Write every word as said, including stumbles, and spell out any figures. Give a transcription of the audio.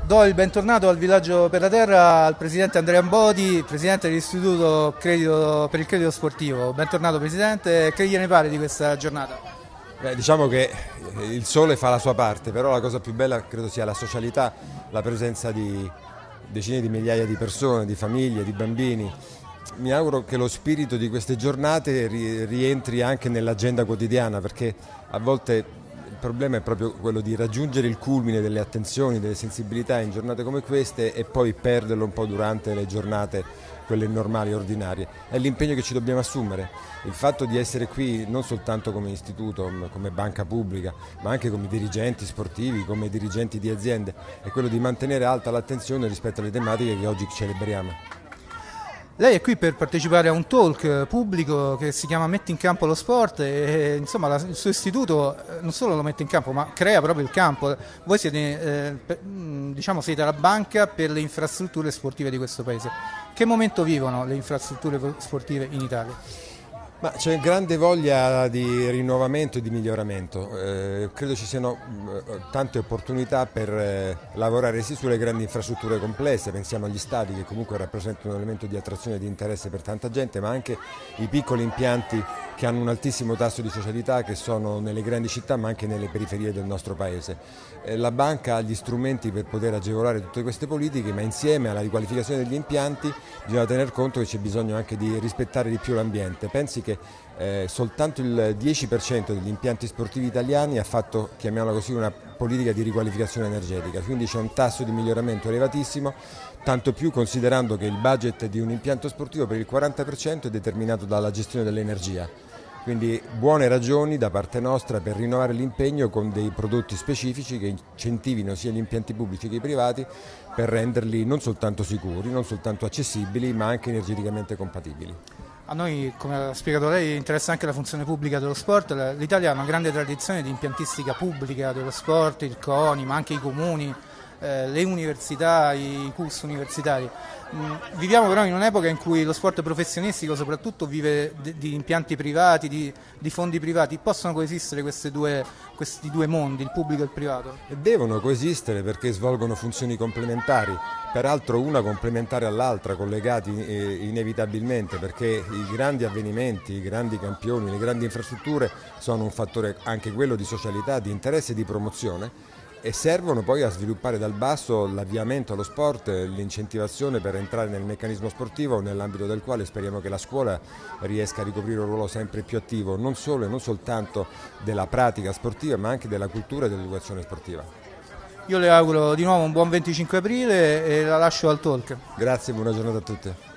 Do il bentornato al Villaggio per la Terra al presidente Andrea Amboti, presidente dell'Istituto Credito, per il Credito Sportivo. Bentornato presidente, che gliene pare di questa giornata? Beh, diciamo che il sole fa la sua parte, però la cosa più bella credo sia la socialità, la presenza di decine di migliaia di persone, di famiglie, di bambini. Mi auguro che lo spirito di queste giornate rientri anche nell'agenda quotidiana, perché a volte il problema è proprio quello di raggiungere il culmine delle attenzioni, delle sensibilità in giornate come queste e poi perderlo un po' durante le giornate, quelle normali, ordinarie. È l'impegno che ci dobbiamo assumere. Il fatto di essere qui non soltanto come istituto, come banca pubblica, ma anche come dirigenti sportivi, come dirigenti di aziende, è quello di mantenere alta l'attenzione rispetto alle tematiche che oggi celebriamo. Lei è qui per partecipare a un talk pubblico che si chiama Metti in campo lo sport e insomma la, il suo istituto non solo lo mette in campo ma crea proprio il campo. Voi siete, eh, diciamo, siete la banca per le infrastrutture sportive di questo paese. Che momento vivono le infrastrutture sportive in Italia? Ma c'è grande voglia di rinnovamento e di miglioramento, eh, credo ci siano eh, tante opportunità per eh, lavorare sì sulle grandi infrastrutture complesse, pensiamo agli stadi che comunque rappresentano un elemento di attrazione e di interesse per tanta gente, ma anche i piccoli impianti che hanno un altissimo tasso di socialità, che sono nelle grandi città ma anche nelle periferie del nostro paese. Eh, la banca ha gli strumenti per poter agevolare tutte queste politiche, ma insieme alla riqualificazione degli impianti bisogna tener conto che c'è bisogno anche di rispettare di più l'ambiente. Pensi che Eh, soltanto il dieci per cento degli impianti sportivi italiani ha fatto, chiamiamola così, una politica di riqualificazione energetica, quindi c'è un tasso di miglioramento elevatissimo, tanto più considerando che il budget di un impianto sportivo per il quaranta per cento è determinato dalla gestione dell'energia. Quindi buone ragioni da parte nostra per rinnovare l'impegno con dei prodotti specifici che incentivino sia gli impianti pubblici che i privati per renderli non soltanto sicuri, non soltanto accessibili, ma anche energeticamente compatibili. A noi, come ha spiegato lei, interessa anche la funzione pubblica dello sport. L'Italia ha una grande tradizione di impiantistica pubblica dello sport, il CONI, ma anche i comuni, eh, le università, i C U S universitari. Mm, viviamo però in un'epoca in cui lo sport professionistico soprattutto vive di, di impianti privati, di, di fondi privati. Possono coesistere queste due, questi due mondi, il pubblico e il privato? E devono coesistere perché svolgono funzioni complementari, peraltro una complementare all'altra, collegati inevitabilmente, perché i grandi avvenimenti, i grandi campioni, le grandi infrastrutture sono un fattore anche quello di socialità, di interesse e di promozione, e servono poi a sviluppare dal basso l'avviamento allo sport, l'incentivazione per entrare nel meccanismo sportivo, nell'ambito del quale speriamo che la scuola riesca a ricoprire un ruolo sempre più attivo, non solo e non soltanto della pratica sportiva, ma anche della cultura e dell'educazione sportiva. Io le auguro di nuovo un buon venticinque aprile e la lascio al talk. Grazie, buona giornata a tutti.